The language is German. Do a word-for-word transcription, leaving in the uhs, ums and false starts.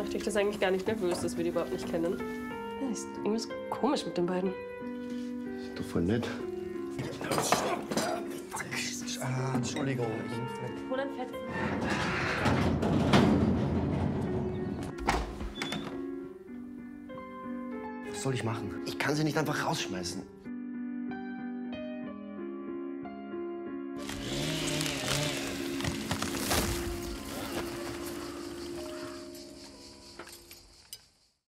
Macht dich das eigentlich gar nicht nervös, dass wir die überhaupt nicht kennen? Ja, ist irgendwas komisch mit den beiden. Ist doch voll nett. Ah, Entschuldigung. Hol ein Fett. Was soll ich machen? Ich kann sie nicht einfach rausschmeißen.